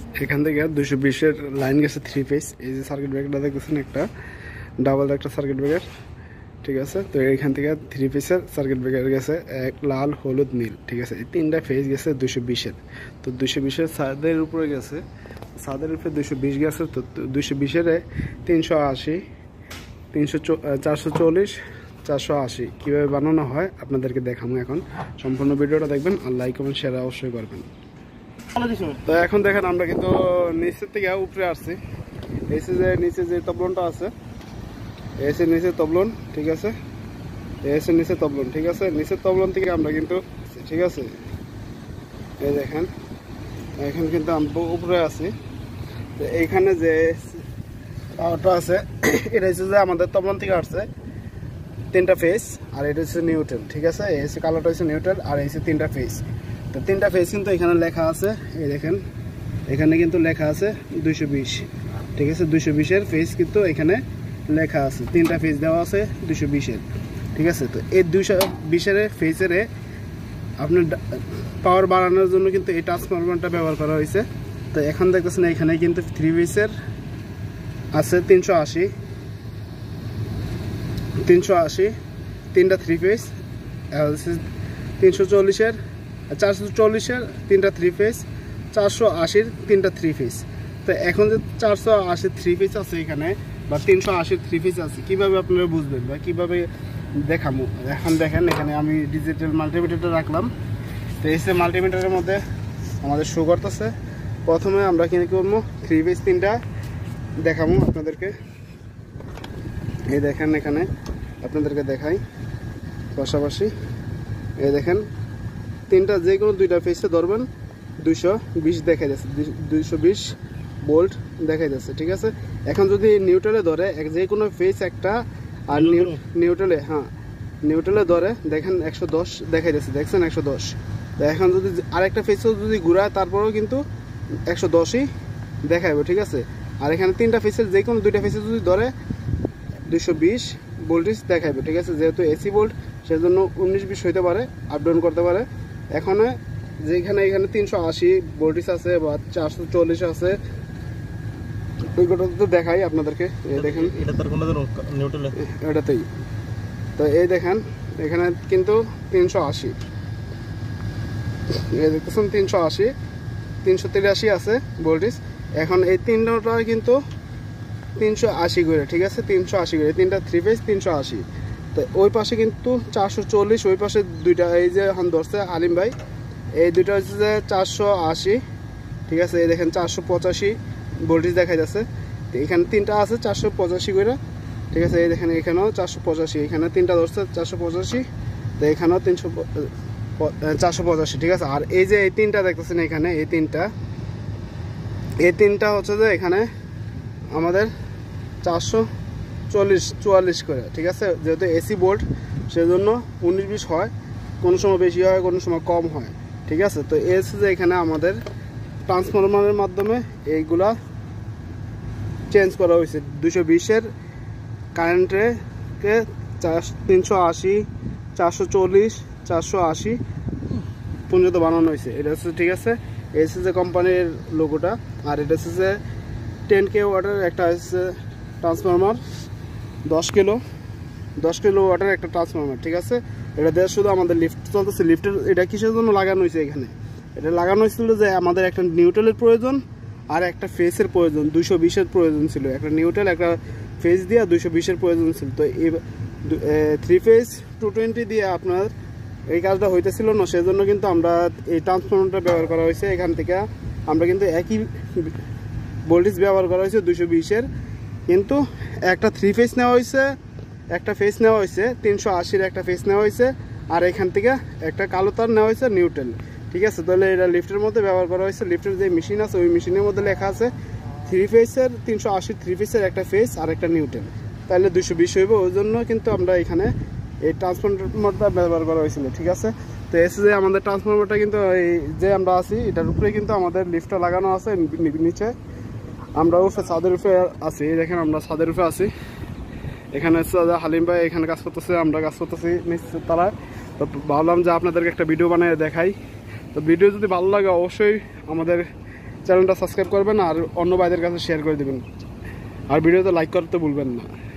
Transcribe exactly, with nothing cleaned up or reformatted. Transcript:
এখান থেকে দুশো বিশের লাইন গেছে থ্রি ফেজ। এই যে সার্কিট ব্রেকারটা দেখতেছেন একটা ডাবল একটা সার্কিট ব্রেকার, ঠিক আছে। তো এইখান থেকে থ্রি ফেজের সার্কিট ব্রেকার গেছে এক লাল হলুদ নীল, ঠিক আছে। এই তিনটা ফেজ গেছে দুশো বিশের। তো দুশো বিশের ছাদের উপরে গেছে, ছাদের উপরে দুশো বিশ গেছে। তো দুশো বিশের তিনশো আশি তিনশো চারশো চল্লিশ চারশো আশি কীভাবে বানানো হয় আপনাদেরকে দেখাবো এখন। সম্পূর্ণ ভিডিওটা দেখবেন আর লাইক কমেন্ট শেয়ার অবশ্যই করবেন। তো এখন দেখেন আমরা কিন্তু নিচের থেকে উপরে আসছি। এসে যে নিচে যে তবলনটা আছে, এসে নিচে তবলন, ঠিক আছে। এসে নিচে তবলন, ঠিক আছে। নিচের তবলন থেকে আমরা কিন্তু, ঠিক আছে, এই দেখেন এখন কিন্তু আমরা উপরে আছি। তো এইখানে যে পাওয়ারটা আছে এটা হচ্ছে যে আমাদের তবলন থেকে আসছে তিনটা ফেজ, আর এটা হচ্ছে নিউট্রাল, ঠিক আছে। এই হচ্ছে কালারটা হচ্ছে নিউট্রাল, আর এই হচ্ছে তিনটা ফেজ। তো তিনটা ফেজ কিন্তু এখানে লেখা আছে, এই দেখেন এখানে কিন্তু লেখা আছে দুইশো বিশ, ঠিক আছে। দুইশো বিশের ফেজ কিন্তু এখানে লেখা আছে, তিনটা ফেজ দেওয়া আছে দুইশো বিশের, ঠিক আছে। তো এই দুইশো বিশের ফেজের আপনার পাওয়ার বাড়ানোর জন্য কিন্তু এই ট্রান্সফরমারটা ব্যবহার করা হয়েছে। তো এখন দেখতেছেন এখানে কিন্তু থ্রি ফেজের আছে তিনশো আশি তিনশো আশি তিনটা থ্রি ফেজ, তিনশো চল্লিশের চারশো চল্লিশের তিনটা থ্রি ফেজ, চারশো আশির তিনটা থ্রি ফেজ। তো এখন যে চারশো আশির থ্রি ফেজ আছে এখানে, বা তিনশো আশির থ্রি ফেজ আছে, কীভাবে আপনারা বুঝবেন বা কীভাবে দেখাবো এখন দেখেন। এখানে আমি ডিজিটাল মাল্টিমিটারটা রাখলাম। তো এই যে মাল্টিমিটারের মধ্যে আমাদের শো করতেছে। প্রথমে আমরা কিনে করবো থ্রি ফেজ তিনটা দেখাবো আপনাদেরকে। এই দেখেন এখানে আপনাদেরকে দেখাই পাশাপাশি, এই দেখেন তিনটা যে কোনো দুইটা ফেজে ধরবেন দুইশো বিশ দেখা যাচ্ছে, দুইশো বিশ ভোল্ট দেখা যাচ্ছে, ঠিক আছে। এখন যদি নিউট্রালে ধরে যে কোনো ফেজ একটা, আর নিউট্রালে, হ্যাঁ নিউট্রালে ধরে দেখেন একশো দশ দেখা যাচ্ছে, দেখছেন একশো দশ। তো এখন যদি আরেকটা ফেজও যদি ঘুরায় তারপরেও কিন্তু একশো দশই দেখাবে, ঠিক আছে। আর এখানে তিনটা ফেজের যে কোনো দুইটা ফেজে যদি ধরে দুইশো বিশ ভোল্টেজ দেখাবে, ঠিক আছে। যেহেতু এসি ভোল্ট সেজন্য উনিশ বিশ হইতে পারে, আপ ডাউন করতে পারে। এখন যেখানে এখানে তিনশো আশি ভোল্টেজ আছে বা চারশো চল্লিশ আছে, ওইগুলো তো দেখাই আপনাদেরকে। এই দেখেন এটাতেই, তো এই দেখেন এখানে কিন্তু তিনশো আশি, এই দেখতেছেন তিনশো আশি তিনশো তিরাশি আছে ভোল্টেজ। এখন এই তিনটা কিন্তু তিনশো আশি করে, ঠিক আছে, তিনশো আশি করে তিনটা থ্রি ফেজ তিনশো আশি। তো ওই পাশে কিন্তু চারশো চল্লিশ, ওই পাশে দুইটা এই যে এখন ধরছে আলিম ভাই, এই দুইটা হচ্ছে যে চারশো আশি, ঠিক আছে। এই দেখেন চারশো পঁচাশি ভোল্টেজ দেখা যাচ্ছে। তো এখানে তিনটা আছে চারশো পঁচাশি করে, ঠিক আছে। এই দেখেন এখানেও চারশো পঁচাশি, এখানে তিনটা ধরছে চারশো পঁচাশি, তো এখানেও তিনশো চারশো পঁচাশি, ঠিক আছে। আর এই যে এই তিনটা দেখতেছেন এখানে, এই তিনটা এই তিনটা হচ্ছে যে এখানে আমাদের চারশো চল্লিশ চুয়াল্লিশ করে, ঠিক আছে। যেহেতু এসি বোল্ট সেজন্য উনিশ বিশ হয়, কোনো সময় বেশি হয় কোনো সময় কম হয়, ঠিক আছে। তো এসে যে এখানে আমাদের ট্রান্সফরমারের মাধ্যমে এইগুলা চেঞ্জ করা হয়েছে। দুশো বিশের কারেন্টকে তিনশো আশি চারশো চল্লিশ চারশো আশি পর্যন্ত বানানো হয়েছে। এটা হচ্ছে, ঠিক আছে, এসে যে কোম্পানির লোগোটা। আর এটা হচ্ছে যে টেন কে ওয়াটের একটা হচ্ছে ট্রান্সফরমার, দশ কিলো দশ কিলো ওয়াটের একটা ট্রান্সফরমার, ঠিক আছে। এটা দিয়ে শুধু আমাদের লিফট চলতেছে। লিফটের এটা কিসের জন্য লাগানো হয়েছে এখানে? এটা লাগানো হয়েছিল যে আমাদের একটা নিউট্রালের প্রয়োজন আর একটা ফেসের প্রয়োজন, দুইশো বিশের প্রয়োজন ছিল। একটা নিউট্রাল একটা ফেস দিয়ে দুইশো বিশের প্রয়োজন ছিল। তো এই থ্রি ফেস টু টোয়েন্টি দিয়ে আপনার এই কাজটা হইতেছিল না, সেজন্য কিন্তু আমরা এই ট্রান্সফরমারটা ব্যবহার করা হয়েছে। এখান থেকে আমরা কিন্তু একই ভোল্টেজ ব্যবহার করা হয়েছে দুইশো বিশের, কিন্তু একটা থ্রি ফেস নেওয়া হয়েছে, একটা ফেস নেওয়া হয়েছে তিনশো আশির একটা ফেস নেওয়া হয়েছে, আর এখান থেকে একটা কালো তার নেওয়া হয়েছে নিউট্রাল, ঠিক আছে। তাহলে এটা লিফটের মধ্যে ব্যবহার করা হয়েছে। লিফটের যে মেশিন আছে ওই মেশিনের মধ্যে লেখা আছে থ্রি ফেসের তিনশো আশির থ্রি ফেসের একটা ফেস আর একটা নিউট্রাল, তাহলে দুইশো বিশ হইব। ওই জন্য কিন্তু আমরা এখানে এই ট্রান্সফরমারটা ব্যবহার করা হয়েছিল, ঠিক আছে। তো এসে যে আমাদের ট্রান্সফরমারটা কিন্তু এই যে আমরা আছি এটার উপরে কিন্তু আমাদের লিফটটা লাগানো আছে নিচে। আমরা উপরে ছাদের উপরে আছি, দেখেন আমরা ছাদের উপরে আছি। এখানে হালিম ভাই এখানে কাজ করতেছে, আমরা কাজ করতেছি নিচে তারা। তো ভাবলাম যে আপনাদেরকে একটা ভিডিও বানিয়ে দেখাই। তো ভিডিও যদি ভালো লাগে অবশ্যই আমাদের চ্যানেলটা সাবস্ক্রাইব করবেন আর অন্য ভাইদের কাছে শেয়ার করে দেবেন আর ভিডিওতে লাইক করতে ভুলবেন না।